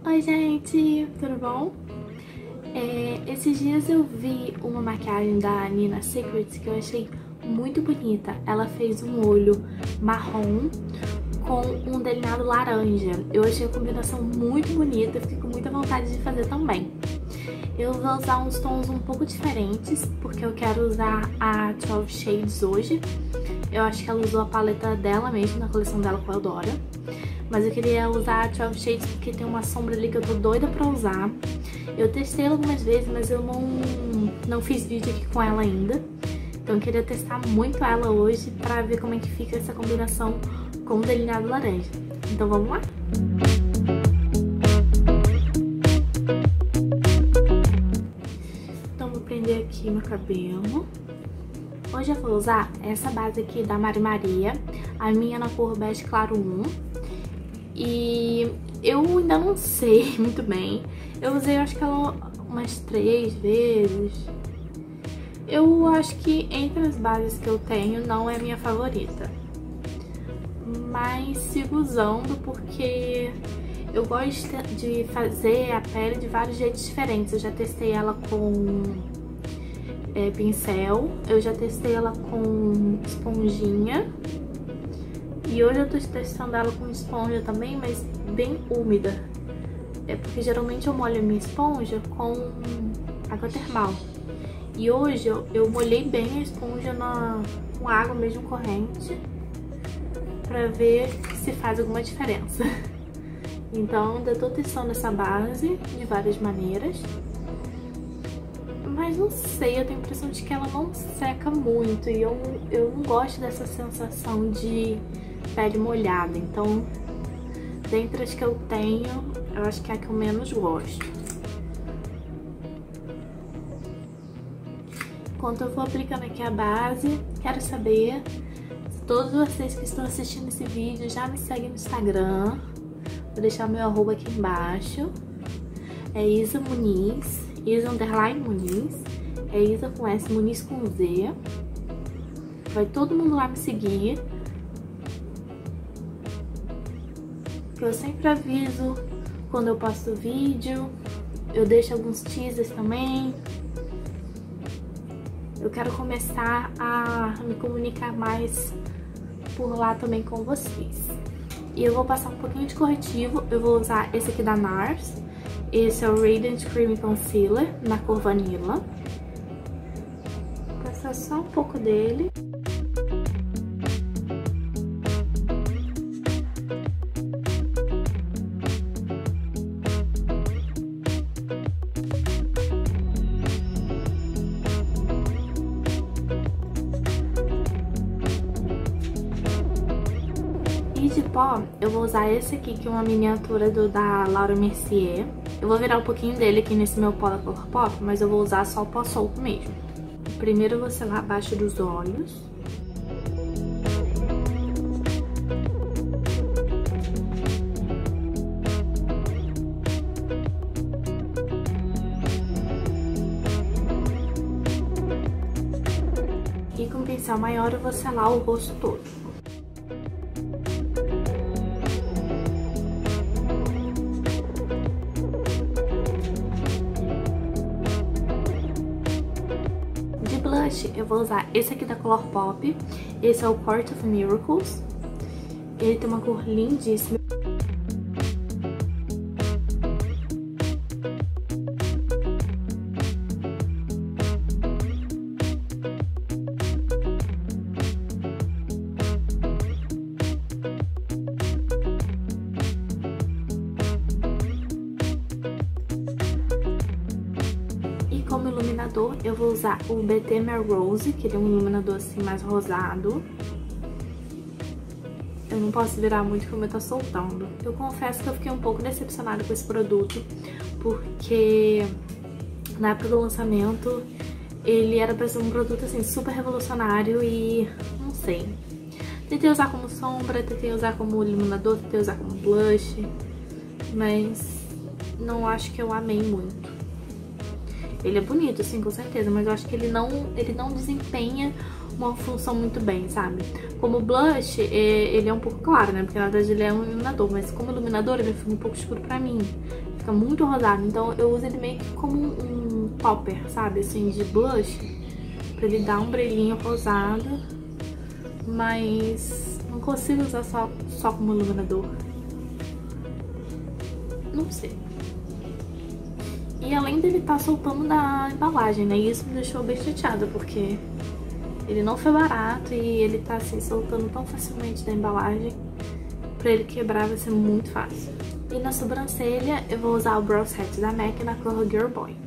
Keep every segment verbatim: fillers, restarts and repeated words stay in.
Oi gente, tudo bom? É, esses dias eu vi uma maquiagem da Nina Secrets que eu achei muito bonita. Ela fez um olho marrom com um delineado laranja. Eu achei a combinação muito bonita, fiquei com muita vontade de fazer também. Eu vou usar uns tons um pouco diferentes, porque eu quero usar a doze Shades hoje. Eu acho que ela usou a paleta dela mesmo, na coleção dela com a Eudora. Mas eu queria usar a doze Shades porque tem uma sombra ali que eu tô doida pra usar. Eu testei ela algumas vezes, mas eu não, não fiz vídeo aqui com ela ainda. Então eu queria testar muito ela hoje pra ver como é que fica essa combinação com o delineado laranja. Então vamos lá? Então vou prender aqui meu cabelo. Hoje eu vou usar essa base aqui da Mari Maria, a minha na cor bege claro um. E eu ainda não sei muito bem. Eu usei, eu acho que ela umas três vezes. Eu acho que entre as bases que eu tenho não é a minha favorita. Mas sigo usando porque eu gosto de fazer a pele de vários jeitos diferentes. Eu já testei ela com é, pincel, eu já testei ela com esponjinha. E hoje eu tô testando ela com esponja também, mas bem úmida. É porque geralmente eu molho a minha esponja com água termal. E hoje eu, eu molhei bem a esponja na, com água mesmo corrente, pra ver se faz alguma diferença. Então ainda tô testando essa base de várias maneiras. Mas não sei, eu tenho a impressão de que ela não seca muito. E eu, eu não gosto dessa sensação de pele molhada, então dentre as que eu tenho, eu acho que é a que eu menos gosto. Enquanto eu vou aplicando aqui a base, quero saber se todos vocês que estão assistindo esse vídeo já me seguem no Instagram. Vou deixar o meu arroba aqui embaixo. É Isa Muniz, Isa underline Muniz, é Isa com S, Muniz com Z. Vai todo mundo lá me seguir. Eu sempre aviso quando eu posto vídeo, eu deixo alguns teasers também. Eu quero começar a me comunicar mais por lá também com vocês. E eu vou passar um pouquinho de corretivo, eu vou usar esse aqui da NARS. Esse é o Radiant Cream Concealer, na cor Vanilla. Vou passar só um pouco dele. E de pó, eu vou usar esse aqui, que é uma miniatura do, da Laura Mercier. Eu vou virar um pouquinho dele aqui nesse meu pó da Colourpop, mas eu vou usar só o pó solto mesmo. Primeiro eu vou selar abaixo dos olhos. E com o pincel maior eu vou selar o rosto todo. Eu vou usar esse aqui da Colourpop, esse é o Court of Miracles, ele tem uma cor lindíssima. Como iluminador, eu vou usar o B T Melrose, que ele é um iluminador assim mais rosado. Eu não posso virar muito como eu tô soltando. Eu confesso que eu fiquei um pouco decepcionada com esse produto, porque na época do lançamento ele era pra ser um produto assim super revolucionário e não sei. Tentei usar como sombra, tentei usar como iluminador, tentei usar como blush, mas não acho que eu amei muito. Ele é bonito, sim, com certeza, mas eu acho que ele não, ele não desempenha uma função muito bem, sabe? Como blush, ele é um pouco claro, né? Porque na verdade ele é um iluminador, mas como iluminador ele fica um pouco escuro pra mim. Fica muito rosado, então eu uso ele meio que como um topper, sabe? Assim, de blush, pra ele dar um brilhinho rosado, mas não consigo usar só, só como iluminador. Não sei. E além dele tá soltando da embalagem, né? E isso me deixou bem chateada, porque ele não foi barato e ele tá assim soltando tão facilmente da embalagem. Pra ele quebrar vai ser muito fácil. E na sobrancelha eu vou usar o Brow Set da MAC na cor Girl Boy.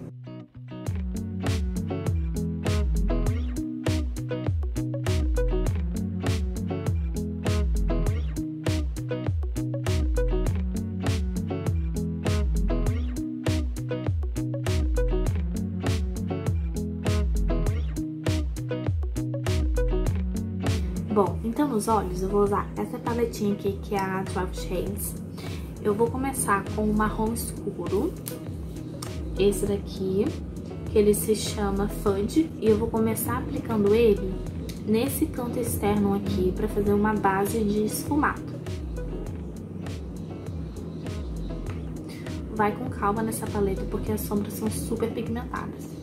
Bom, então nos olhos eu vou usar essa paletinha aqui, que é a doze Shades. Eu vou começar com o marrom escuro, esse daqui, que ele se chama Fudge, e eu vou começar aplicando ele nesse canto externo aqui, pra fazer uma base de esfumado. Vai com calma nessa paleta, porque as sombras são super pigmentadas.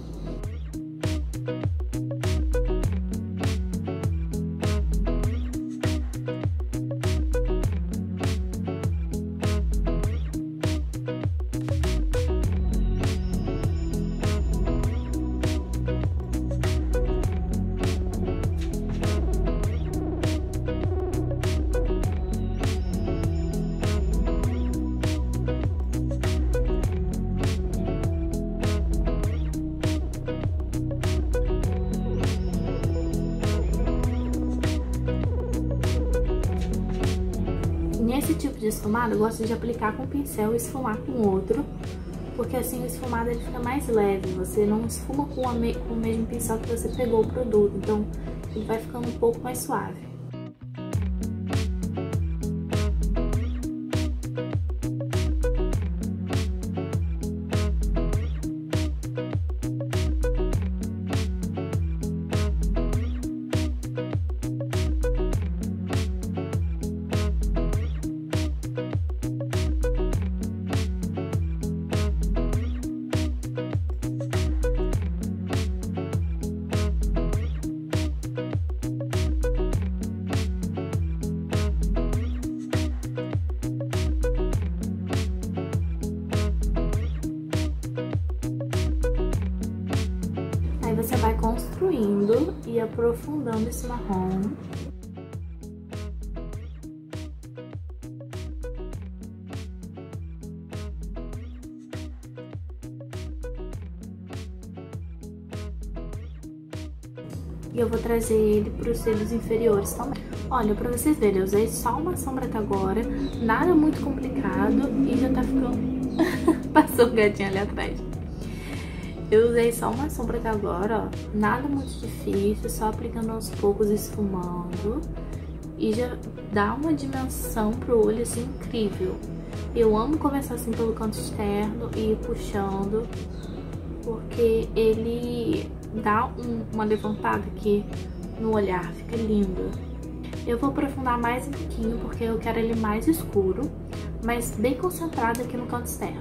Nesse tipo de esfumado, eu gosto de aplicar com o pincel e esfumar com outro, porque assim o esfumado ele fica mais leve, você não esfuma com, a me com o mesmo pincel que você pegou o produto, então ele vai ficando um pouco mais suave. Você vai construindo e aprofundando esse marrom. E eu vou trazer ele para os cílios inferiores também. Olha, pra vocês verem, eu usei só uma sombra até agora, nada muito complicado e já tá ficando... Passou um gatinho ali atrás. Eu usei só uma sombra até agora, ó, nada muito difícil, só aplicando aos poucos, esfumando. E já dá uma dimensão pro olho, assim, incrível. Eu amo começar assim pelo canto externo e ir puxando, porque ele dá um, uma levantada aqui no olhar, fica lindo. Eu vou aprofundar mais um pouquinho, porque eu quero ele mais escuro, mas bem concentrado aqui no canto externo.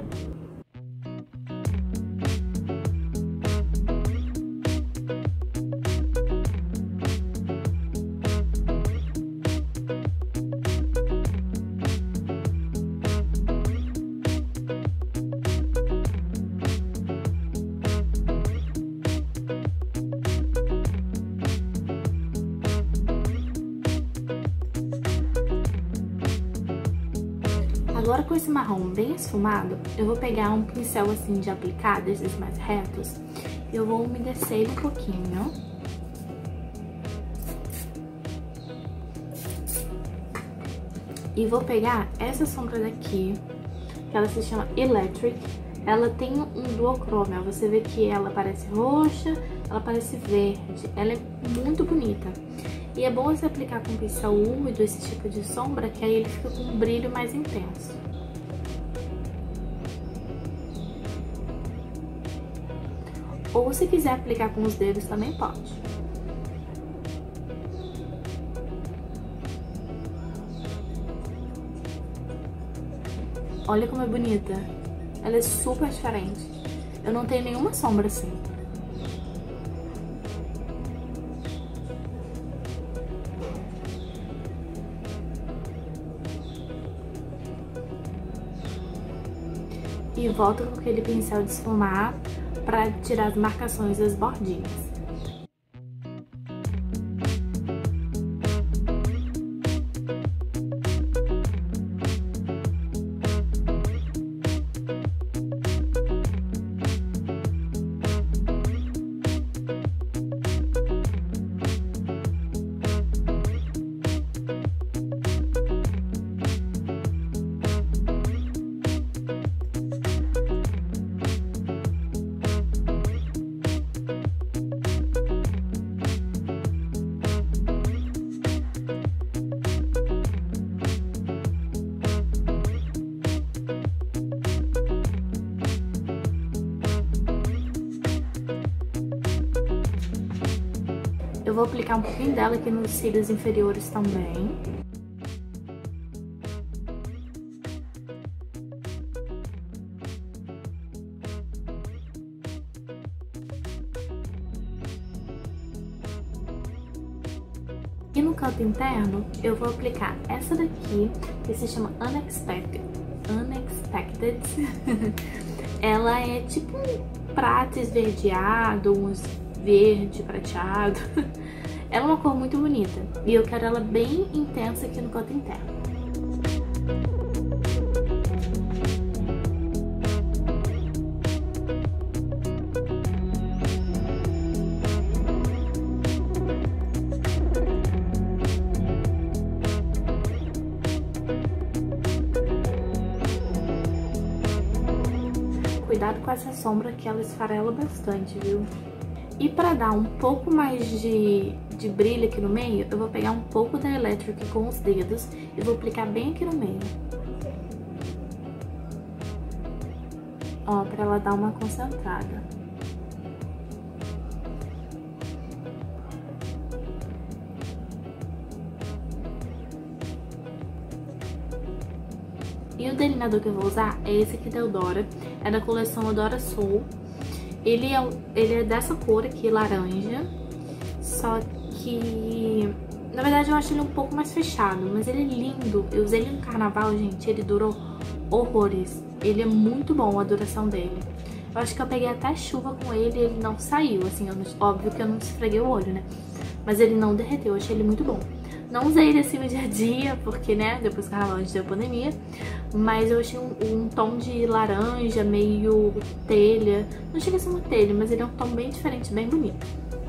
Agora com esse marrom bem esfumado, eu vou pegar um pincel assim de aplicar, desses mais retos, e eu vou umedecer ele um pouquinho. E vou pegar essa sombra daqui, que ela se chama Electric. Ela tem um duochrome, ó, você vê que ela parece roxa, ela parece verde, ela é muito bonita. E é bom você aplicar com pincel úmido esse tipo de sombra, que aí ele fica com um brilho mais intenso. Ou se quiser aplicar com os dedos também pode. Olha como é bonita. Ela é super diferente. Eu não tenho nenhuma sombra assim. E volto com aquele pincel de esfumar para tirar as marcações das bordinhas. Eu vou aplicar um pouquinho dela aqui nos cílios inferiores também. E no canto interno, eu vou aplicar essa daqui, que se chama Unexpected. Unexpected. Ela é tipo um prata esverdeado, um verde prateado. Ela é uma cor muito bonita e eu quero ela bem intensa aqui no canto interno. Cuidado com essa sombra que ela esfarela bastante, viu? E pra dar um pouco mais de, de brilho aqui no meio, eu vou pegar um pouco da Electric com os dedos e vou aplicar bem aqui no meio. Ó, pra ela dar uma concentrada. E o delineador que eu vou usar é esse aqui da Eudora, é da coleção Eudora Soul. Ele é, ele é dessa cor aqui, laranja, só que, na verdade, eu acho ele um pouco mais fechado, mas ele é lindo. Eu usei ele no carnaval, gente, ele durou horrores. Ele é muito bom, a duração dele. Eu acho que eu peguei até chuva com ele e ele não saiu, assim, eu não, óbvio que eu não esfreguei o olho, né? Mas ele não derreteu, eu achei ele muito bom. Não usei ele assim no dia a dia, porque, né, depois do carnaval a gente teve a pandemia. Mas eu achei um, um tom de laranja, meio telha. Não chega a ser uma telha, mas ele é um tom bem diferente, bem bonito.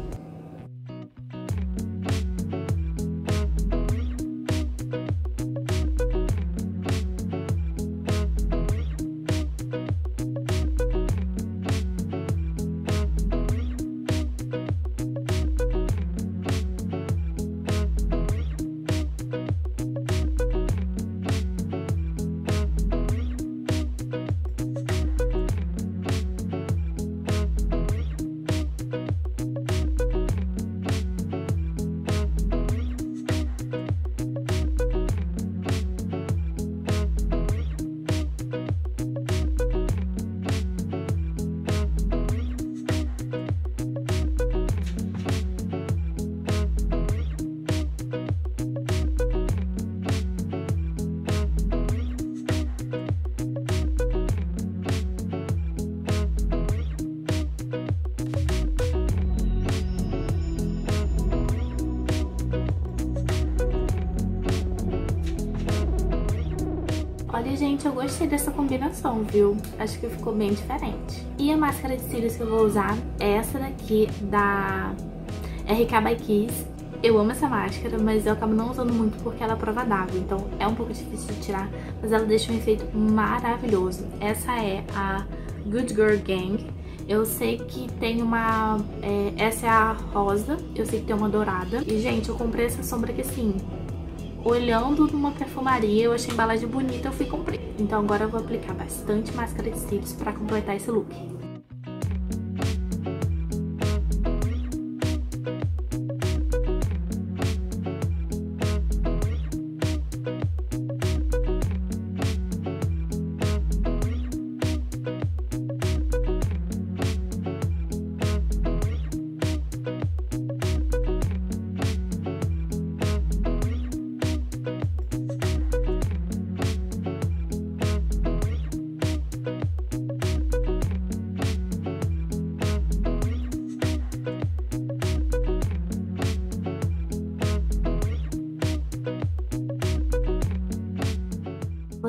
Olha, gente, eu gostei dessa combinação, viu? Acho que ficou bem diferente. E a máscara de cílios que eu vou usar é essa daqui, da R K by Kiss. Eu amo essa máscara, mas eu acabo não usando muito porque ela é prova d'água, então é um pouco difícil de tirar, mas ela deixa um efeito maravilhoso. Essa é a Good Girl Gang. Eu sei que tem uma... É, essa é a rosa, eu sei que tem uma dourada. E, gente, eu comprei essa sombra aqui assim... Olhando numa perfumaria, eu achei a embalagem bonita, eu fui e comprei. Então agora eu vou aplicar bastante máscara de cílios pra completar esse look.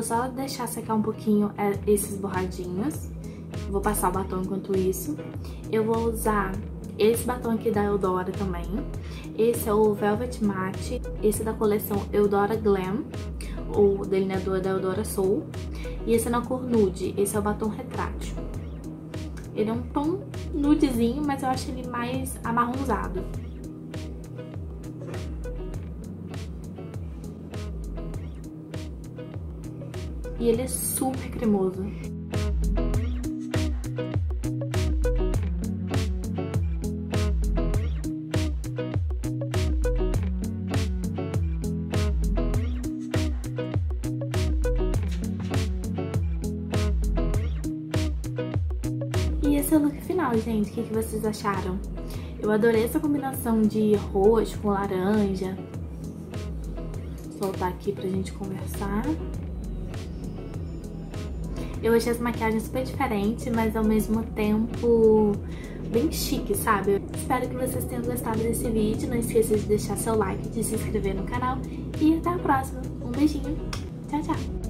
só deixar secar um pouquinho esses borradinhos. Vou passar o batom enquanto isso. Eu vou usar esse batom aqui da Eudora também. Esse é o Velvet Matte. Esse é da coleção Eudora Glam, o delineador da Eudora Soul. E esse é na cor nude. Esse é o batom retrátil. Ele é um tom nudezinho, mas eu acho ele mais amarronzado. E ele é super cremoso. E esse é o look final, gente. O que, que vocês acharam? Eu adorei essa combinação de roxo com laranja. Vou soltar aqui pra gente conversar. Eu achei essa maquiagem super diferente, mas ao mesmo tempo bem chique, sabe? Eu espero que vocês tenham gostado desse vídeo. Não esqueça de deixar seu like, de se inscrever no canal. E até a próxima. Um beijinho. Tchau, tchau.